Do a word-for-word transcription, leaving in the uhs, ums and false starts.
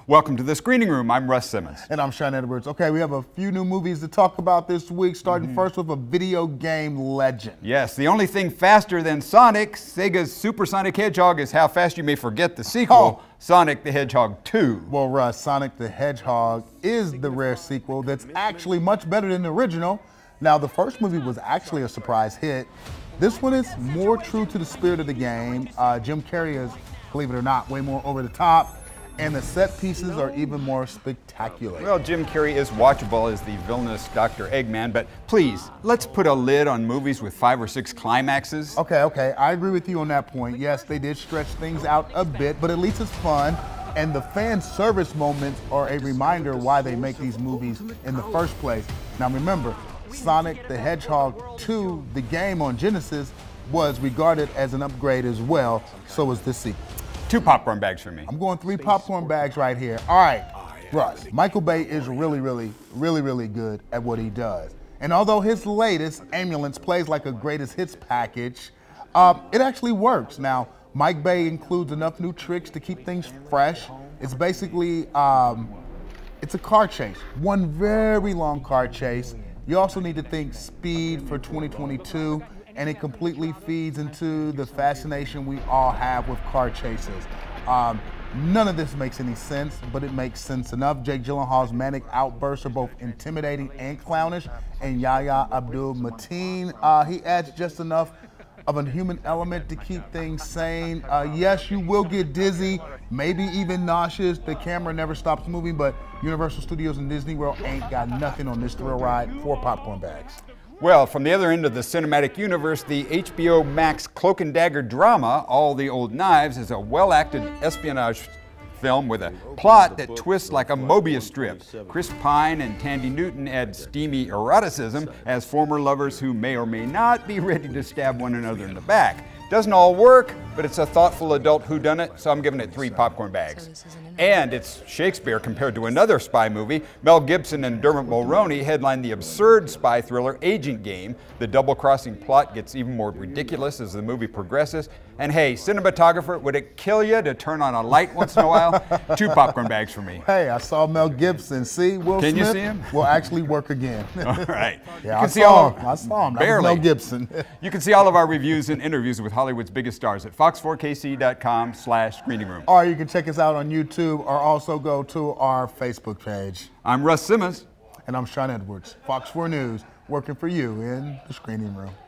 Welcome to the Screening Room. I'm Russ Simmons. And I'm Sean Edwards. Okay, we have a few new movies to talk about this week, starting mm-hmm. first with a video game legend. Yes, the only thing faster than Sonic, Sega's Supersonic Hedgehog, is how fast you may forget the sequel, oh. Sonic the Hedgehog two. Well, Russ, Sonic the Hedgehog is the rare sequel that's actually much better than the original. Now, the first movie was actually a surprise hit. This one is more true to the spirit of the game. Uh, Jim Carrey is, believe it or not, way more over the top. And the set pieces are even more spectacular. Well, Jim Carrey is watchable as the villainous Doctor Eggman, but please, let's put a lid on movies with five or six climaxes. Okay, okay, I agree with you on that point. Yes, they did stretch things out a bit, but at least it's fun. And the fan service moments are a reminder why they make these movies in the first place. Now remember, Sonic the Hedgehog two, the game on Genesis, was regarded as an upgrade as well, so was this sequel. Two popcorn bags for me. I'm going three popcorn bags right here. All right, Russ, Michael Bay is really, really, really, really good at what he does. And although his latest, Ambulance, plays like a greatest hits package, uh, it actually works. Now, Mike Bay includes enough new tricks to keep things fresh. It's basically, um, it's a car chase, one very long car chase. You also need to think speed for twenty twenty-two. And it completely feeds into the fascination we all have with car chases. Um, none of this makes any sense, but it makes sense enough. Jake Gyllenhaal's manic outbursts are both intimidating and clownish, and Yahya Abdul-Mateen, uh, he adds just enough of a human element to keep things sane. Uh, yes, you will get dizzy, maybe even nauseous. The camera never stops moving, but Universal Studios and Disney World ain't got nothing on this thrill ride. Four popcorn bags. Well, from the other end of the cinematic universe, the H B O Max cloak and dagger drama, All the Old Knives, is a well-acted espionage film with a plot that twists like a Mobius strip. Chris Pine and Tandy Newton add steamy eroticism as former lovers who may or may not be ready to stab one another in the back. Doesn't all work, but it's a thoughtful adult whodunit, so I'm giving it three popcorn bags. And it's Shakespeare compared to another spy movie. Mel Gibson and Dermot Mulroney headline the absurd spy thriller Agent Game. The double-crossing plot gets even more ridiculous as the movie progresses. And hey, cinematographer, would it kill you to turn on a light once in a while? Two popcorn bags for me. Hey, I saw Mel Gibson. See, Will Can Smith you see him? will actually work again. All right. Yeah, you can I, see saw all him. I saw him. That barely. was Mel Gibson. You can see all of our reviews and interviews with Hollywood's biggest stars at fox four k c dot com slash screening room. Or you can check us out on YouTube or also go to our Facebook page. I'm Russ Simmons. And I'm Sean Edwards. Fox four News, working for you in the Screening Room.